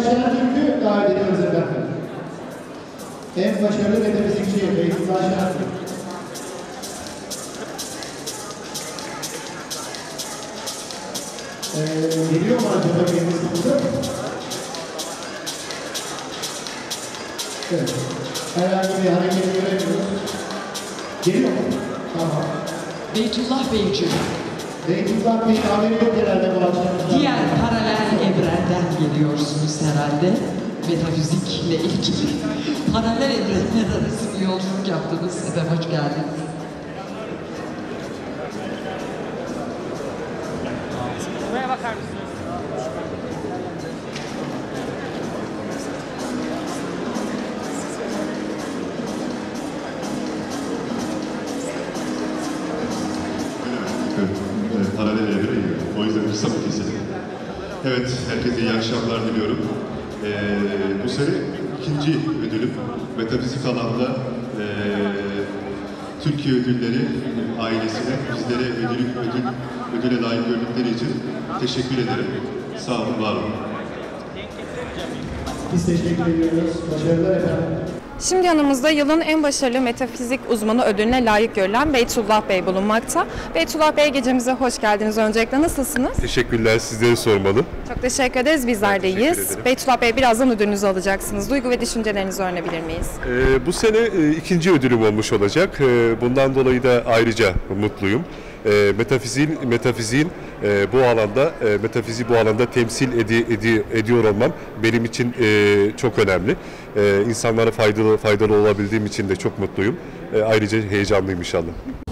Beytullah Şentürk'ü davet ediyoruz efendim. En başarılı metafizikçi Beytullah Şentürk. Geliyor mu acaba kendisi burada? Evet. Herhangi bir hareket göremiyoruz. Geliyor mu? Tamam. Beytullah Beyciğim, Beytullah Bey haberi yok herhalde bu akşam. diğer paralel evrenden geliyorsunuz herhalde. Metafizikle ilgili paralel evrenler arası bir yolculuk yaptınız. Efendim hoş geldiniz. Buraya bakar mısınız? Evet, paralel evre gibi. O yüzden kısa bir keselim. Evet, herkese iyi akşamlar diliyorum. Bu sene ikinci ödülüm metafizik alanda Türkiye Ödülleri ailesine bizlere ödüle layık gördükleri için teşekkür ederim. Sağ olun, var olun. Biz teşekkür ediyoruz. Başarılar efendim. Şimdi yanımızda yılın en başarılı metafizik uzmanı ödülüne layık görülen Beytullah Bey bulunmakta. Beytullah Bey, gecemize hoş geldiniz. Öncelikle nasılsınız? Teşekkürler, sizleri sormalı. Çok teşekkür ederiz, bizler de Teşekkür iyiyiz. ederim. Beytullah Bey, birazdan ödülünüzü alacaksınız. Duygu ve düşüncelerinizi öğrenebilir miyiz? Bu sene ikinci ödülüm olmuş olacak. Bundan dolayı da ayrıca mutluyum. Metafiziğin metafiziği bu alanda temsil ediyor olmam benim için çok önemli. İnsanlara faydalı olabildiğim için de çok mutluyum. Ayrıca heyecanlıyım inşallah.